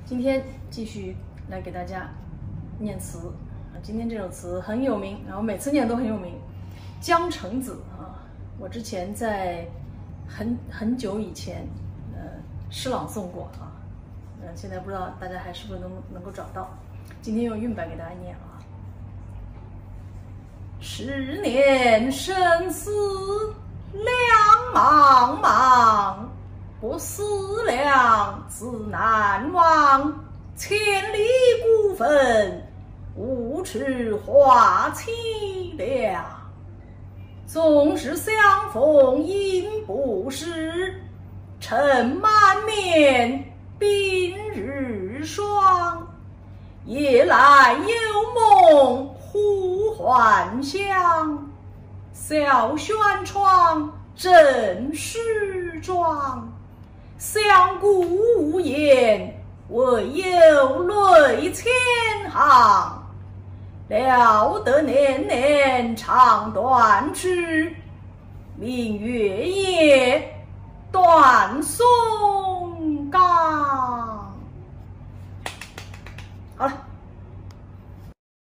今天继续来给大家念词今天这首词很有名，然后每次念都很有名，《江城子》啊。我之前在很久以前诗朗诵过啊，现在不知道大家还是不是能够找到。今天用韵版给大家念啊。十年生死两茫茫，不思量，自难忘。千里孤坟，无处话凄凉。纵使相逢应不识，尘满面，鬓日霜。夜来有梦忽还乡，小轩窗，正梳妆。相顾无言，唯有泪千行。料得年年肠断曲，明月夜，断送